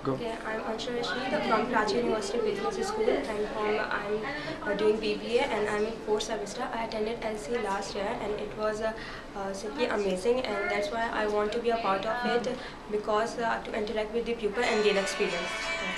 Go. Okay, I'm Ansharah from Karachi University Business School, and I'm doing BBA, and I'm in fourth semester. I attended LC last year, and it was simply amazing, and that's why I want to be a part of it, because to interact with the pupil and gain experience.